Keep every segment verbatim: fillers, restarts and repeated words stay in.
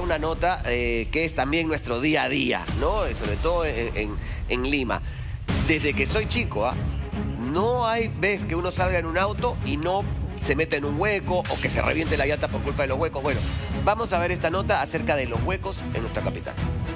una nota eh, que es también nuestro día a día, ¿no? Sobre todo en, en, en Lima. Desde que soy chico, ¿ah? No hay vez que uno salga en un auto y no se mete en un hueco o que se reviente la llanta por culpa de los huecos. Bueno, vamos a ver esta nota acerca de los huecos en nuestra capital.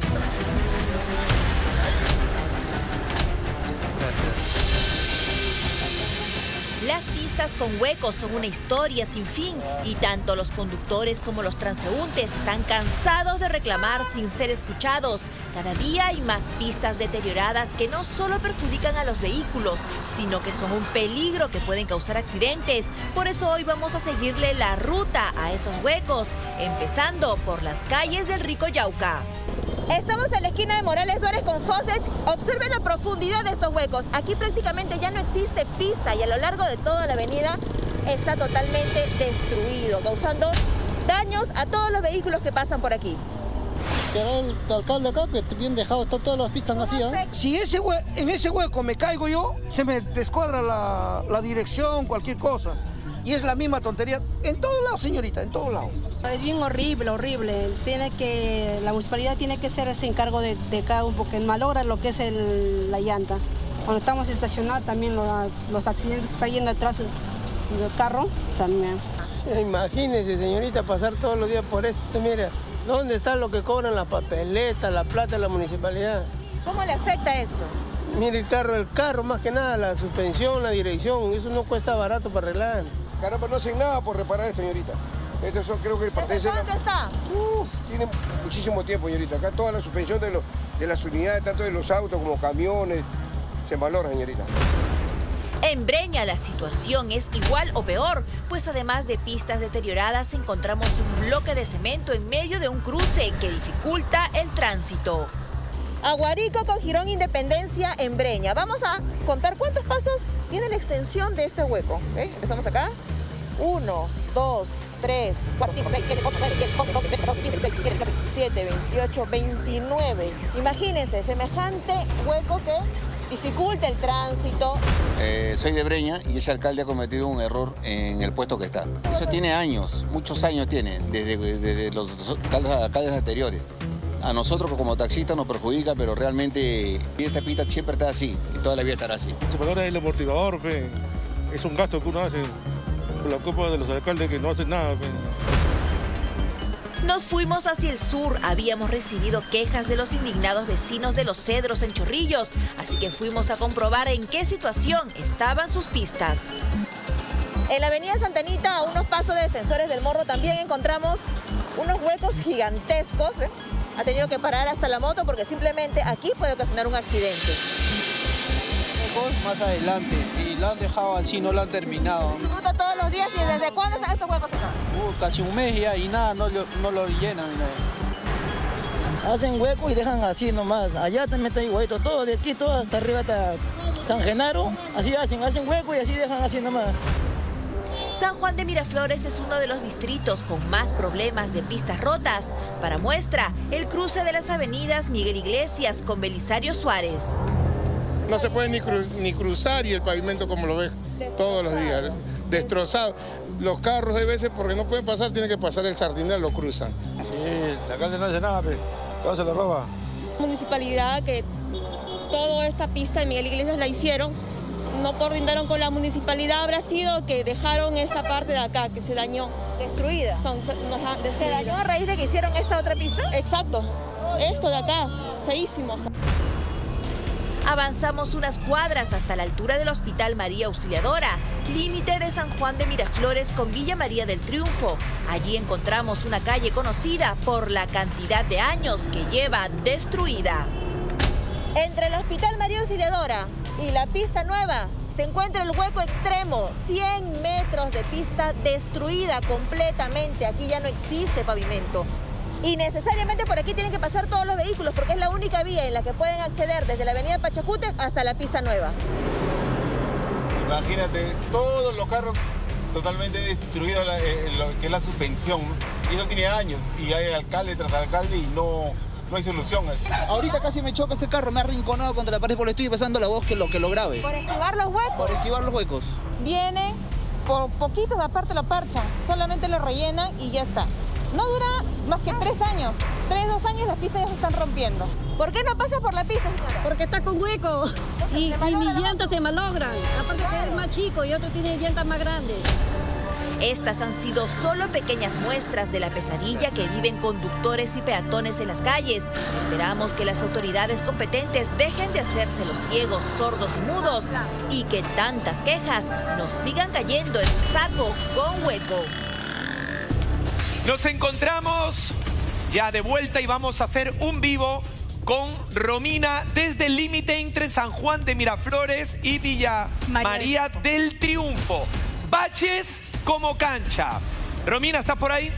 Las pistas con huecos son una historia sin fin y tanto los conductores como los transeúntes están cansados de reclamar sin ser escuchados. Cada día hay más pistas deterioradas que no solo perjudican a los vehículos, sino que son un peligro que pueden causar accidentes. Por eso hoy vamos a seguirle la ruta a esos huecos, empezando por las calles del Rico Yauca. Estamos en la esquina de Morales Duárez con Fawcett. Observen la profundidad de estos huecos. Aquí prácticamente ya no existe pista y a lo largo de toda la avenida está totalmente destruido, causando daños a todos los vehículos que pasan por aquí. El alcalde acá, bien dejado, están todas las pistas así, ¿eh? Si ese hue en ese hueco me caigo yo, se me descuadra la, la dirección, cualquier cosa. Y es la misma tontería en todos lados, señorita, en todos lados. Es bien horrible, horrible. Tiene que, la municipalidad tiene que hacerse encargo de, de cada uno, porque malogra lo que es el, la llanta. Cuando estamos estacionados también lo, los accidentes que está yendo atrás del carro, también. Imagínese, señorita, pasar todos los días por esto, mira, ¿dónde está lo que cobran las papeletas, la plata de la municipalidad? ¿Cómo le afecta esto? Mire el carro, el carro más que nada, la suspensión, la dirección, eso no cuesta barato para arreglar. Caramba, no hacen nada por reparar esto, señorita. Esto son, creo que pertenece a... ¿Dónde está? Uf, tiene muchísimo tiempo, señorita. Acá toda la suspensión de, lo, de las unidades, tanto de los autos como camiones, se valora, señorita. En Breña la situación es igual o peor, pues además de pistas deterioradas encontramos un bloque de cemento en medio de un cruce que dificulta el tránsito. Aguarico con Girón Independencia en Breña. Vamos a contar cuántos pasos tiene la extensión de este hueco. ¿Eh? Empezamos acá. Uno, dos, tres, cuatro, cinco, seis, siete, ocho, nueve, diez, once, doce, trece, catorce, quince, dieciséis, diecisiete, diecisiete, veintiocho, veintinueve. Imagínense, semejante hueco que dificulta el tránsito. Eh, soy de Breña y ese alcalde ha cometido un error en el puesto que está. Eso tiene años, muchos años tiene, desde, desde los alcaldes anteriores. A nosotros como taxistas nos perjudica, pero realmente esta pista siempre está así y toda la vida estará así. Se valora el amortiguador, fe. Es un gasto que uno hace por la culpa de los alcaldes que no hacen nada. Fe. Nos fuimos hacia el sur, habíamos recibido quejas de los indignados vecinos de Los Cedros en Chorrillos, así que fuimos a comprobar en qué situación estaban sus pistas. En la avenida Santa Anita, a unos pasos de Defensores del Morro, también encontramos unos huecos gigantescos. ¿Ven? Ha tenido que parar hasta la moto porque simplemente aquí puede ocasionar un accidente. Más adelante y lo han dejado así, no lo han terminado. ¿Disfruta todos los días y desde cuándo están estos huecos acá? Uh, casi un mes ya y nada, no, no lo llenan. Mira. Hacen hueco y dejan así nomás. Allá también está igualito, todo de aquí, todo hasta arriba hasta San Genaro. Así hacen, hacen hueco y así dejan así nomás. San Juan de Miraflores es uno de los distritos con más problemas de pistas rotas. Para muestra, el cruce de las avenidas Miguel Iglesias con Belisario Suárez. No se puede ni, cru ni cruzar y el pavimento como lo ves todos los días, destrozado. Los carros de veces porque no pueden pasar, tienen que pasar el sardinero, lo cruzan. Sí, el alcalde no hace nada, pero todo se lo roba. Municipalidad que toda esta pista de Miguel Iglesias la hicieron, no coordinaron con la municipalidad, habrá sido que dejaron esa parte de acá, que se dañó. ¿Destruida? Son, nos ha, ¿Se dañó a raíz de que hicieron esta otra pista? Exacto, esto de acá, feísimo. Avanzamos unas cuadras hasta la altura del Hospital María Auxiliadora, límite de San Juan de Miraflores con Villa María del Triunfo. Allí encontramos una calle conocida por la cantidad de años que lleva destruida. Entre el Hospital María Auxiliadora y la pista nueva se encuentra el hueco extremo, cien metros de pista destruida completamente. Aquí ya no existe pavimento. Y necesariamente por aquí tienen que pasar todos los vehículos porque es la única vía en la que pueden acceder desde la avenida Pachacútec hasta la pista nueva. Imagínate, todos los carros totalmente destruidos, eh, lo que es la suspensión. Y eso tiene años y hay alcalde tras alcalde y no, no hay solución. Ahorita casi me choca ese carro, me ha arrinconado contra la pared porque le estoy pasando la voz que lo, que lo grabe. ¿Por esquivar los huecos? Por esquivar los huecos. Vienen, por poquitos aparte lo parchan, solamente lo rellenan y ya está. No dura más que tres años. Tres, dos años las pistas ya se están rompiendo. ¿Por qué no pasa por la pista, señora? Porque está con hueco y, y mis llantas se malogran. Aparte que es más chico y otro tiene llantas más grandes. Estas han sido solo pequeñas muestras de la pesadilla que viven conductores y peatones en las calles. Esperamos que las autoridades competentes dejen de hacerse los ciegos, sordos y mudos y que tantas quejas nos sigan cayendo en un saco con hueco. Nos encontramos ya de vuelta y vamos a hacer un vivo con Romina desde el límite entre San Juan de Miraflores y Villa María, María del Triunfo. Baches como cancha. Romina, ¿estás por ahí?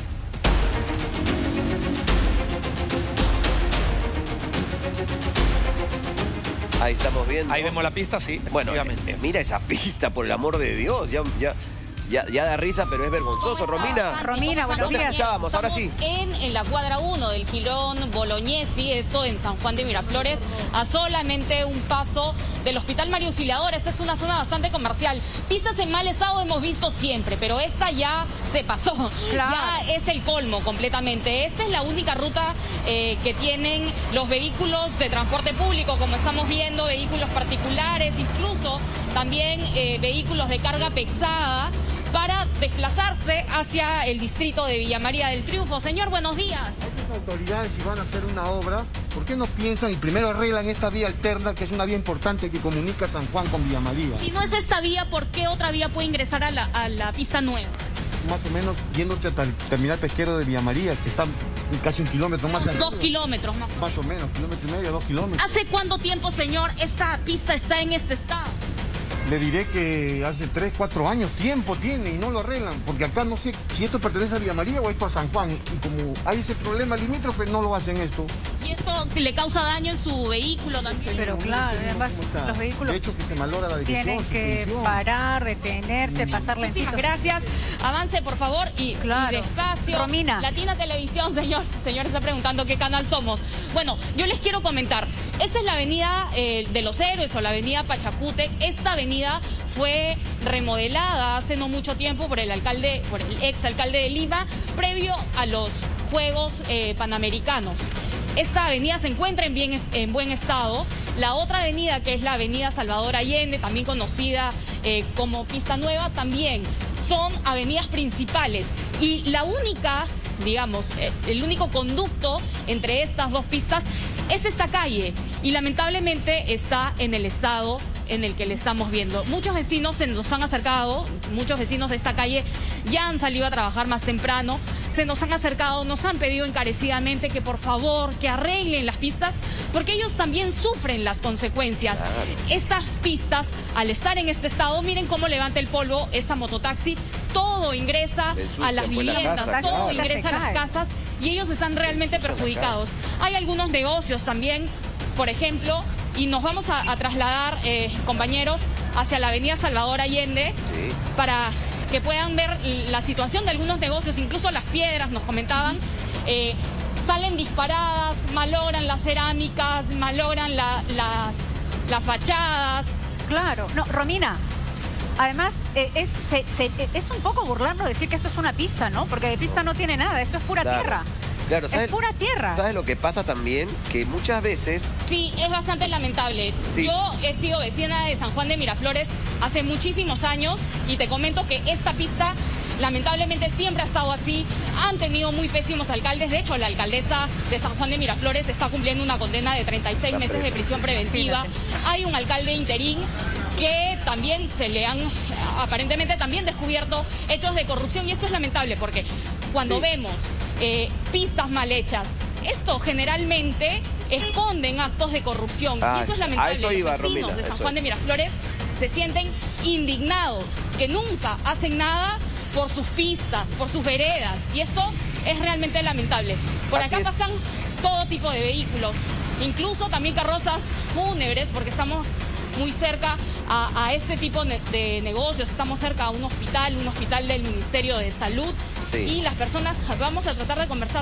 Ahí estamos viendo. Ahí vemos la pista, sí. Bueno, mira esa pista, por el amor de Dios. Ya, ya, ya, ya da risa, pero es vergonzoso. Romina. Santi? Romina, buenos días. Escuchábamos, ahora sí. En, en la cuadra uno del Jirón Bolognesi, esto en San Juan de Miraflores, a solamente un paso del Hospital María Auxiliadora. Es una zona bastante comercial. Pistas en mal estado hemos visto siempre, pero esta ya se pasó. Claro. Ya es el colmo completamente. Esta es la única ruta eh, que tienen los vehículos de transporte público, como estamos viendo, vehículos particulares, incluso también eh, vehículos de carga pesada, para desplazarse hacia el distrito de Villa María del Triunfo. Señor, buenos días. Esas autoridades, si van a hacer una obra, ¿por qué no piensan y primero arreglan esta vía alterna, que es una vía importante que comunica San Juan con Villa María? Si no es esta vía, ¿por qué otra vía puede ingresar a la, a la pista nueva? Más o menos yéndote hasta el terminal pesquero de Villa María, que está casi un kilómetro más. Dos, dos kilómetros más. Más o menos, kilómetro y medio, dos kilómetros. ¿Hace cuánto tiempo, señor, esta pista está en este estado? Le diré que hace tres, cuatro años, tiempo tiene y no lo arreglan, porque acá no sé si esto pertenece a Villa María o esto a San Juan, y como hay ese problema limítrofe, no lo hacen esto. ¿Y esto le causa daño en su vehículo también? Pero claro, además los vehículos de hecho, que se malora la dirección, tienen que parar, detenerse, pasar lentito. Muchísimas gracias. Avance, por favor, y, claro. y despacio. Romina. Latina Televisión, señor. Señor está preguntando qué canal somos. Bueno, yo les quiero comentar. Esta es la avenida eh, de los Héroes o la avenida Pachacútec. Esta avenida fue remodelada hace no mucho tiempo por el alcalde, por el ex alcalde de Lima, previo a los Juegos eh, Panamericanos. Esta avenida se encuentra en, bien, en buen estado. La otra avenida, que es la avenida Salvador Allende, también conocida eh, como Pista Nueva, también son avenidas principales. Y la única, digamos, eh, el único conducto entre estas dos pistas es esta calle. Y lamentablemente está en el estado en el que le estamos viendo. Muchos vecinos se nos han acercado, muchos vecinos de esta calle ya han salido a trabajar más temprano, se nos han acercado, nos han pedido encarecidamente que por favor, que arreglen las pistas, porque ellos también sufren las consecuencias. Claro. Estas pistas, al estar en este estado, miren cómo levanta el polvo esta mototaxi, todo ingresa a las viviendas, la casa, todo claro. ingresa a las casas y ellos están realmente perjudicados. Hay algunos negocios también, por ejemplo, y nos vamos a, a trasladar, eh, compañeros, hacia la avenida Salvador Allende, sí, para que puedan ver la situación de algunos negocios, incluso las piedras, nos comentaban, eh, salen disparadas, malogran las cerámicas, malogran la, las, las fachadas. Claro, no, Romina, además eh, es, se, se, es un poco burlarnos decir que esto es una pista, ¿no? Porque de pista no tiene nada, esto es pura claro. tierra. Claro, ¿sabes? Es pura tierra. ¿Sabes lo que pasa también? Que muchas veces... Sí, es bastante lamentable. Sí. Yo he sido vecina de San Juan de Miraflores hace muchísimos años y te comento que esta pista lamentablemente siempre ha estado así. Han tenido muy pésimos alcaldes. De hecho, la alcaldesa de San Juan de Miraflores está cumpliendo una condena de treinta y seis la meses presa. de prisión preventiva. Hay un alcalde interín que también se le han aparentemente también descubierto hechos de corrupción, y esto es lamentable porque cuando sí. vemos eh, pistas mal hechas, esto generalmente esconden actos de corrupción, ah, y eso es lamentable. Eso iba, Los vecinos Romina, de San Juan es. de Miraflores se sienten indignados, que nunca hacen nada por sus pistas, por sus veredas, y esto es realmente lamentable. Por Así acá es. pasan todo tipo de vehículos, incluso también carrozas fúnebres, porque estamos muy cerca a, a este tipo de negocios, estamos cerca a un hospital, un hospital del Ministerio de Salud, sí. y las personas, vamos a tratar de conversar.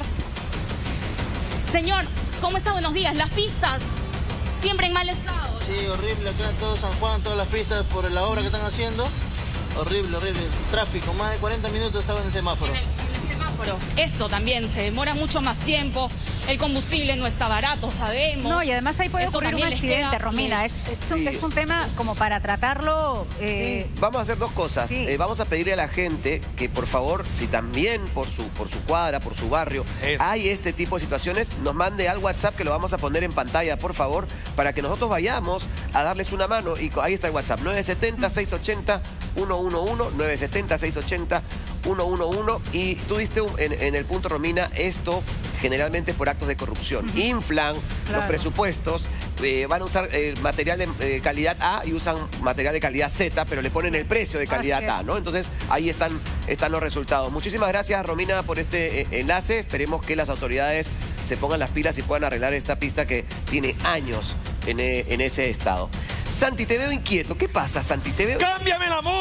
Señor, ¿cómo está? Buenos días. Las pistas, siempre en mal estado. Sí, horrible acá en todo San Juan, todas las pistas por la obra que están haciendo. Horrible, horrible. Tráfico, más de cuarenta minutos estaba en el semáforo. En el, en el semáforo. semáforo. Eso también, se demora mucho más tiempo, el combustible no está barato, sabemos. No, y además ahí puede Eso ocurrir un también les accidente, queda- Romina. les- Es, es un, Sí. es un tema como para tratarlo... eh, Sí, vamos a hacer dos cosas. Sí. Eh, vamos a pedirle a la gente que por favor, si también por su, por su cuadra, por su barrio, hay este tipo de situaciones, nos mande al WhatsApp que lo vamos a poner en pantalla, por favor, para que nosotros vayamos a darles una mano. Y co- ahí está el WhatsApp, nueve siete cero, seis ocho cero, uno uno uno, nueve siete cero, seis ocho cero, uno uno uno. Y tú diste un- en, en el punto, Romina, esto generalmente es por actos de corrupción. Inflan los Claro. presupuestos, eh, van a usar eh, material de eh, calidad A y usan material de calidad Z, pero le ponen el precio de calidad Así es. A, ¿no? Entonces ahí están, están los resultados. Muchísimas gracias, Romina, por este eh, enlace. Esperemos que las autoridades se pongan las pilas y puedan arreglar esta pista que tiene años en, eh, en ese estado. Santi, te veo inquieto. ¿Qué pasa, Santi? Te veo... ¡Cámbiame la música!